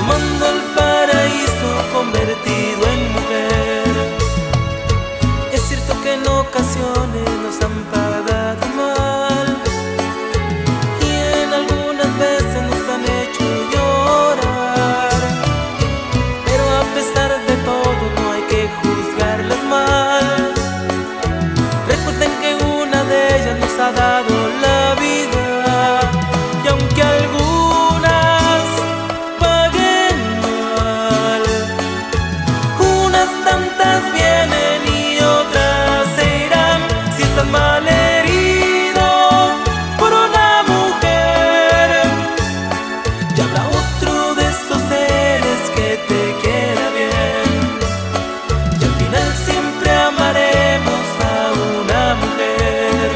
amando el paraíso convertido en mujer. Es cierto que en ocasiones nos han pagado mal y en algunas veces nos han hecho llorar, pero a pesar de todo no hay que juzgarlas mal. Recuerden que una de ellas nos ha dado la vida, y aunque algunas paguen mal, unas tantas vienen y otras se irán. Si estás mal herido por una mujer, ya habrá otro de esos seres que te quiera bien, y al final siempre amaremos a una mujer.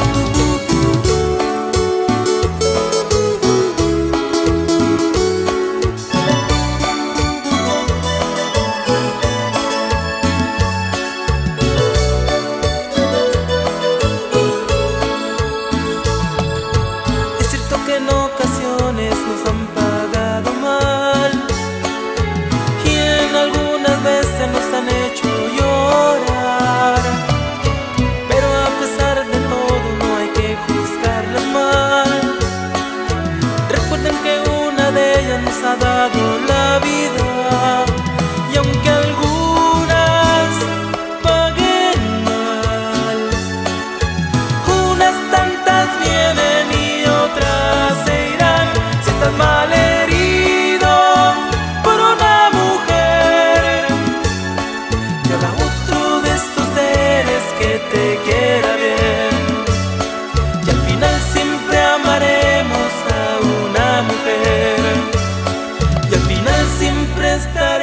Es cierto que en ocasiones nos han pagado mal y en algunas veces nos han hecho llorar, pero a pesar de todo no hay que juzgarlas mal. Recuerden que una de ellas nos ha dado la vida, y aunque algunas paguen mal, unas tantas vienen y otras se irán. Si estás mal herido por una mujer, ya habrá otro de estos seres que te quiera bien, y al final siempre amaremos a una mujer, y al final siempre estaremos